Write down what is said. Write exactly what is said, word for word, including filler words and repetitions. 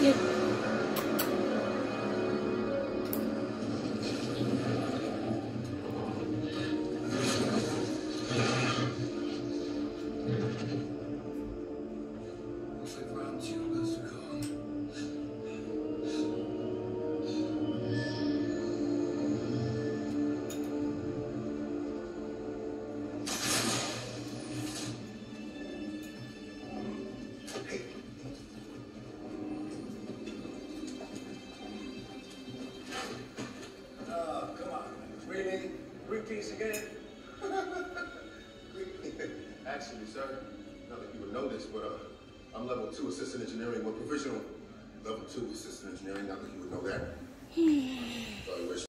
Yeah. Looks like round two goes to gone. Hey. Oh, come on. Really? Repeats again? Actually, sir, not that you would know this, but uh, I'm level two assistant engineering. We're provisional level two assistant engineering. Not that you would know that. Evaluation.